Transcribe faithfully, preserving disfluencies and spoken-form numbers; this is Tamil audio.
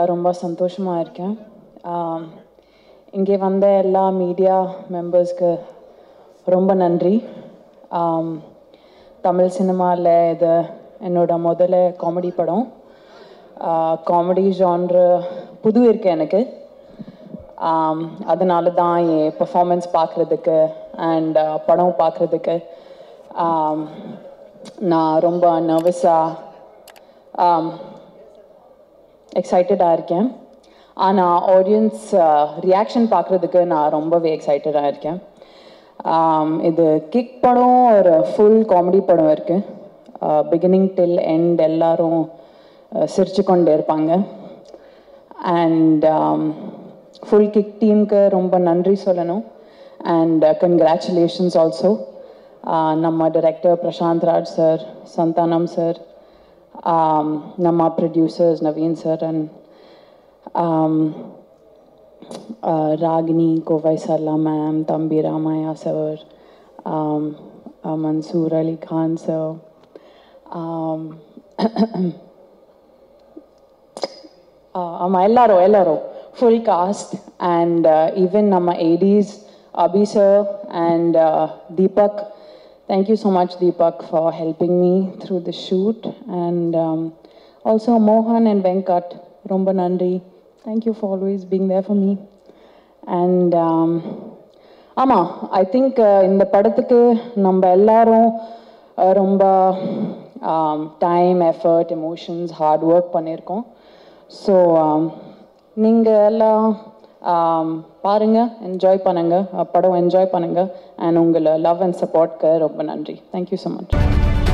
ரொம்ப சந்தோஷமாக இருக்கேன். இங்கே வந்த எல்லா மீடியா மெம்பர்ஸ்க்கு ரொம்ப நன்றி. தமிழ் சினிமாவில் இது என்னோட முதல்ல காமெடி படம். காமெடி ஜான்ரு புது இருக்கு எனக்கு. அதனால தான் என் பெர்ஃபார்மன்ஸ் பார்க்குறதுக்கு அண்ட் படம் பார்க்குறதுக்கு நான் ரொம்ப நர்வஸாக எக்ஸைட்டடாக இருக்கேன். ஆனால் ஆடியன்ஸ் ரியாக்ஷன் பார்க்குறதுக்கு நான் ரொம்பவே எக்ஸைட்டடாக இருக்கேன். இது கிக் படம் ஒரு ஃபுல் காமெடி படம் இருக்குது. பிகினிங் டில் எண்ட் எல்லாரும் சிரிச்சு கொண்டே இருப்பாங்க. அண்ட் ஃபுல் கிக் டீமுக்கு ரொம்ப நன்றி சொல்லணும். And congratulations also. நம்ம director Prasanth Raj sir, Santhanam sir, நம்ம producers Naveen sir and Ragini Kovai Sarla ma'am, தம்பி ராமையா சார், மன்சூர் அலி கான் சார், ஆமாம் எல்லாரும் எல்லாரும் ஃபுல் காஸ்ட் அண்ட் ஈவன் நம்ம ADs Abhi sir and Deepak. Thank you so much, Deepak, for helping me through the shoot. And um, also Mohan and Venkat, romba nandri. Thank you for always being there for me. And um, ama, I think in the padathukku namba ellarum romba time, effort, emotions, hard work pannirkom. So ninga ella பாருங்க, என்ஜாய் பண்ணுங்க, படம் என்ஜாய் பண்ணுங்க. அண்ட் உங்களை லவ் அண்ட் சப்போர்ட்க்கு ரொம்ப நன்றி. Thank you so much.